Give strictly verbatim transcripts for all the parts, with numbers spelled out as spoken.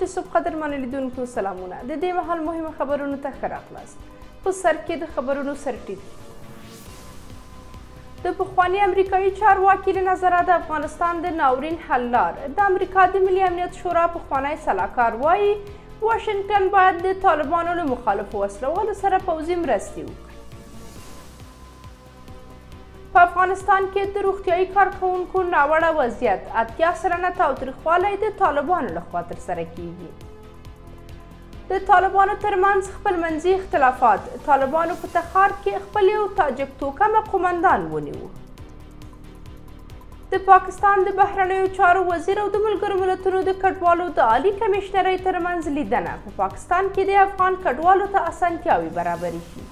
د صبح قدرمنو لیدونکو سلامونه. د دې مهال مهمو خبرونو ته ښه راغلاست. په سر کې د خبرونو سرټیټ. د پخواني امریکایي چارواکي له نظره د افغانستان د ناورین حل لار د امریکا د ملي امنیت شورا پخوانی سلاکار وایي واشنګټن باید د طالبانو له مخالفو وسلوالو سره پوځي مرستې وکړي. په افغانستان کې د روغتیايي کارکوونکو ناوړه وضعیت اتیا سلنه تاوتریخوالی د طالبانو لخوا ترسره کیږي. د طالبانو ترمنځ خپلمنځي اختلافات طالبانو په تخار کې خپل یو تاجک توکمه قومندان ونیو. د پاکستان د بهرنیو چارو وزیر او د ملګرو ملتونو د کډوالو د عالی کمیشنرۍ ترمنځ لیدنه په پاکستان کې د افغان کډوالو ته اسانتیاوې برابرې شي.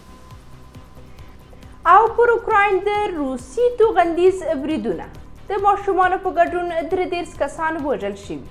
او پر اوکراین د روسي توغندیز بریدونه د ماشومانو په ګډون درې دېرش کسان وژل شوي.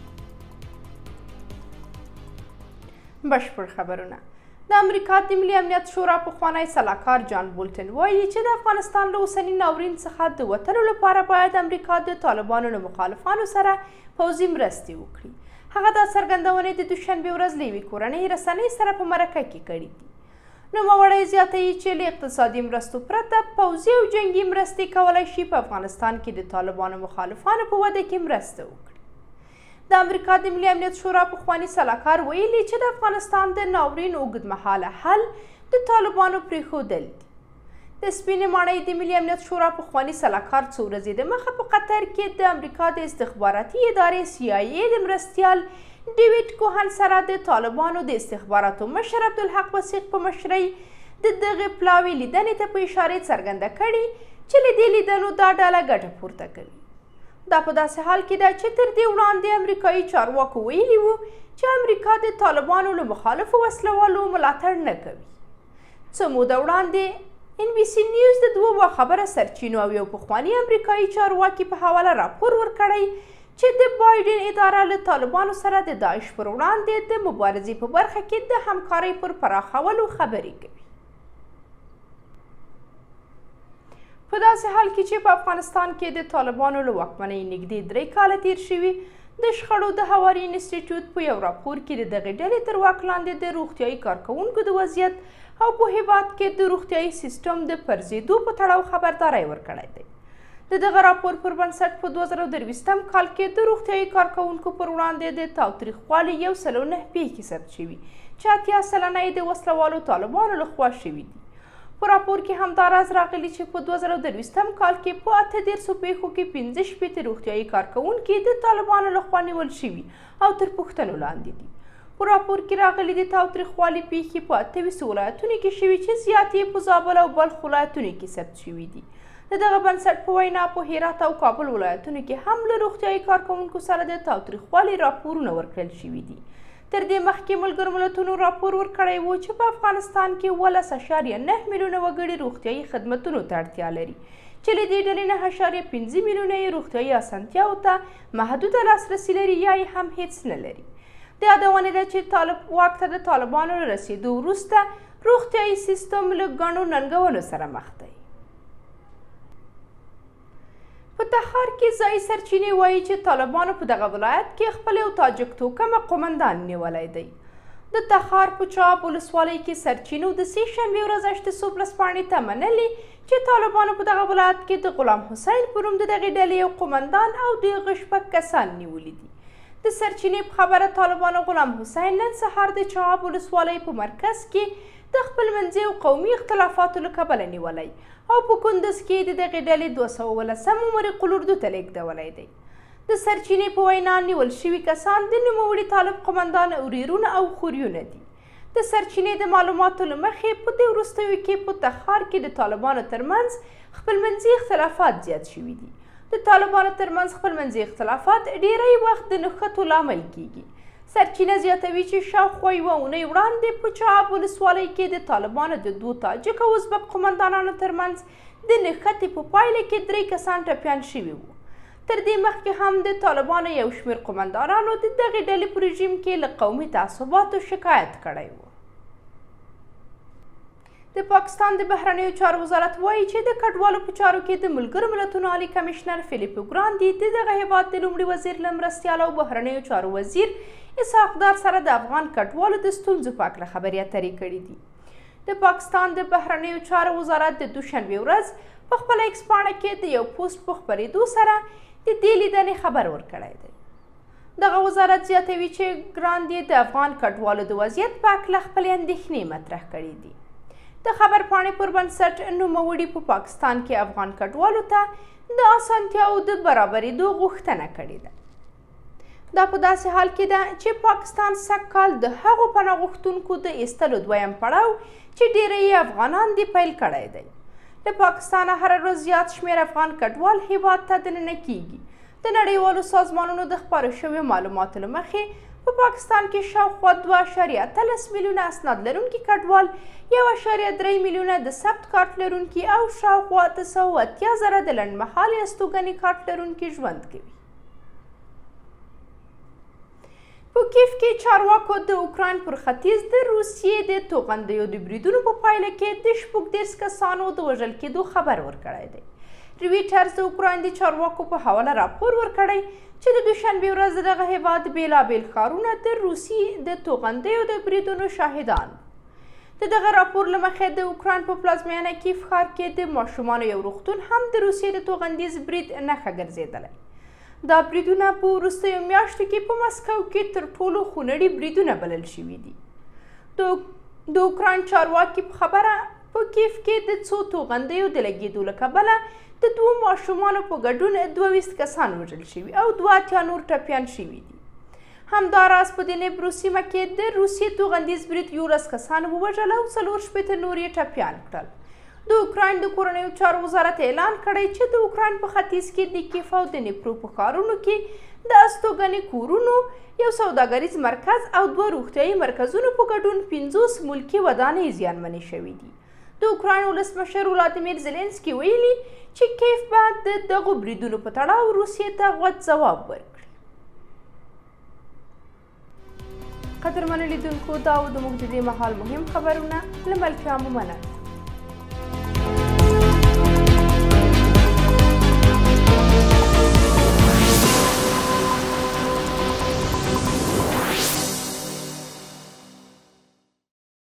بشپړ خبرونه. د امریکا د ملي امنیت شورا پخوانی سلاکار جان بولټن وایي چې د افغانستان له اوسني ناورین څخه د وتلو لپاره باید امریکا د طالبانو له مخالفانو سره پوځي مرستې وکړي. هغه دا څرګندونې د دوشنبې ورځ له یوې کورنۍ رسنۍ سره په مرکه کې کړې دي. نوموړی زیاتوي چې له اقتصادي مرستو پرته پوځي او جنګي مرستې کولی شي په افغانستان کې د طالبانو مخالفانو په وده کې مرسته وکړي. د امریکا د ملي امنیت شورا پخواني سلاکار ویلي چې د افغانستان د ناورین اوږدمهاله حل د طالبانو پرېښودل دي. د سپینې ماڼۍ د ملي امنیت شورا پخواني سلاکار څو ورځې دمخه په قطر کې د امریکا د استخباراتي ادارې سی آی ای د مرستیال ډیویډ کوهن سره د طالبانو د استخباراتو مشر عبدالحق وثیق په مشرۍ د دغې پلاوي لیدنې ته په اشارې څرګنده کړې چې له دې لیدنو دا ډله ګټه پورته کوي. دا په داسې حال کې ده چې تر دې وړاندې امریکایي چارواکو ویلي وو چې امریکا د طالبانو له مخالفو وسلوالو ملاتړ نه کوي. څه موده وړاندې ان بي سي نیوز د دوه باخبره سرچینو او یو پخواني امریکایي چارواکي په حواله راپور ورکړی چې د بایډن اداره له طالبانو سره د داعش پر وړاندې د مبارزې په برخه کې د همکارۍ پر پراخولو خبرې کوي. په داسې حال کې چې په افغانستان کې د طالبانو له واکمنۍ نږدې درې کاله تیر شوي د شخړو د هواري انسټیټیوټ په یو راپور کې د دغې ډلې تر واک لاندې د روغتیايي کارکوونکو د وضعیت او په هیواد کې د روغتیايي سیستم د پرزېدو په تړاو خبرداری ورکړی دی. د دغه راپور پر بنسټ په دوه زره درویشتم کال کې د روغتیايي کارکوونکو پر وړاندې د تاوتریخوالي یو سل او نهه پیښې ثبت شوي چې اتیا سلنه یې د وسلوالو طالبانو لخوا شوي دي. په راپور کې همداراز راغلي چې په دوه زره درویشتم کال کې په اته دېرشو پیښو کې پنځه شپېته روغتیايي کارکوونکي د طالبانو لخوا نیول شوي او تر پوښتنو لاندې دي. په راپور کې راغلي د تاوتریخوالي پیښې په اته ویشتو ولایتونو کې شوي چې زیاتې په زابل او بلخ ولایتونو کې ثبت شوي دي. د دغه بنسټ په وینا په هرات او کابل ولایتونو کې هم له روغتیايي کارکوونکو سره د تاوتریخوالي راپورونه ورکړل شوي دي. تر دې مخکې ملګرو ملتونو راپور ورکړی و چې په افغانستان کې اوولس اعشاریه نه میلیونه وګړي روغتیايي خدمتونو ته اړتیا لري چې له دې ډلې نهه اعشاریه پنځه میلیونه یې روغتیايي اسانتیاوو ته محدوده لاسرسي لري یا یې هم هیڅ نه لري. د یادونې ده چې طالب واک ته د طالبانو له رسېدو وروسته روغتیايي سیستم له ګڼو ننګونو سره مخ دی. په تخار کې ځایي سرچینې وایي چې طالبانو په دغه ولایت کې خپل یو تاجک توکمه قومندان نیولی دی. د تخار په چاب ولسوالۍ کې سرچینو د سې شنبې ورځ اشته صبح ورځپاڼې ته منلي چې طالبانو په دغه ولایت کې د غلام حسین په نوم د دغې ډلې یو قومندان او د هغه شپږ کسان نیولي دي. د سرچینې په خبره طالبانو غلام حسین نن سهار د چاب ولسوالۍ په مرکز کې د خپلمنځي او قومي اختلافاتو له کبله نیولی او په کندز کې د دغې ډلې دوه سوه اوولسم مرقل اردو ته لیږدولی دی. د سرچینې په وینا نیول شوي کسان د نوموړي طالب قومندان ورېرونه او خوریونه دي. د سرچینې د معلوماتو له مخې په دې وروستیو کې په تخار کې د طالبانو ترمنځ خپلمنځي اختلافات زیات شوي دي. د طالبانو ترمنځ خپلمنځي اختلافات ډیری وخت د نښتو لامل کیږي. سرچینه زیاتوي چې شاوخوا یوه اونۍ وړاندې په چاب ولسوالۍ کې د طالبانو د دوو تاجک او ازبک قومندانانو ترمنځ د نښتې په پایله کې درې کسان ټپیان شوي وو. تر دې مخکې هم د طالبانو یو شمېر قومندانانو د دغې ډلې په رژیم کې له قومي تعصباتو شکایت کړی و. د د پاکستان د بهرنیو چارو وزارت وایي چې د کډوالو په چارو کې د ملګرو ملتونو عالي کمشنر فیلیپو ګراندي د دغه هیواد د لومړي وزیر له مرستیال او بهرنیو چارو وزیر اسحاق دار سره د افغان کډوالو د ستونزو په هکله خبرې اترې کړې دي. د پاکستان د بهرنیو چارو وزارت د دوشنبې ورځ په خپله ایکس پاڼه کې د یو پوسټ په خپرېدو سره د دې لیدنې خبر ورکړی دی. دغه وزارت زیاتوي چې ګراندي د افغان کډوالو د وضعیت په هکله خپلې اندېښنې مطرح کړې دي. د خبر پاڼې پر بنسټ نوموړي په پاکستان کې افغان کډوالو ته د اسانتیاو د برابرېدو غوښتنه کړې ده. دا په داسې حال کې ده چې پاکستان سږ کال د هغو پناه غوښتونکو د ایستلو دویم پړاو چې ډېری یې افغانان دي پیل کړی دی. له پاکستانه هره ورځ زیات شمېر افغان کډوال هیواد ته دننه کیږي. د نړیوالو سازمانونو د خپاره شویو معلوماتو له مخې په پاکستان کې شاوخوا دوه اعشاریه اتلس میلیونه اسناد لرونکي کډوال، یو اعشاریه درې میلیونه د ثبت کارت لرونکي او شاوخوا اته سوه اتیا زره د لنډمهالې استوګنې کارت لرونکي ژوند کوي. په کیف کې چارواکو د اوکراین پر ختیځ د روسیې د توغندیو د بریدونو په پایله کې د شپږ دېرش کسانو د وژل کېدو خبر ورکړی دی. رویټرز د اوکراین د چارواکو په حواله راپور ورکړی چې د دوشنبې ورځ د دغه هیواد بېلابېل ښارونه د روسي د توغندیو د بریدونو شاهدان. د دغه راپور له مخې د اوکراین په پلازمینه کیف ښار کې د ماشومانو یو روغتون هم د روسیې د توغندیز برید نښه ګرځېدلی. دا بریدونه په وروستیو میاشتو کې په مسکو کې تر ټولو خونړي بریدونه بلل شوي دي. د اوکراین چارواکي په خبره په کیف کې د څو توغندیو د لګېدو له کبله د دوو ماشومانو په ګډون دوه ویشت کسان وژل شوي او دوه اتیا نور ټپیان شوي دي. همداراز په د نیبرو سیمه کې د روسیې توغندیز برید یولس کسان ووژل او څلور شپېته نور یې ټپیان کړل. د اوکراین د کورنیو چارو وزارت اعلان کړی چې د اوکراین په ختیځ کې د کیف او د نیپرو په ښارونو کې د استوګنې کورونو، یو سوداګریز مرکز او دوه روغتیایي مرکزونو په ګډون پنځوس ملکي ودانۍ زیانمنې شوي دي. د اوکراین ولسمشر ولادیمیر زیلنسکي ویلي چې کیف به د دغو بریدونو په تړاو روسیې ته غوڅ ځواب ورکړي. قدرمنو لیدونکو، دا و زموږ د دې مهال مهم خبرونه. له ملکیانو مننه.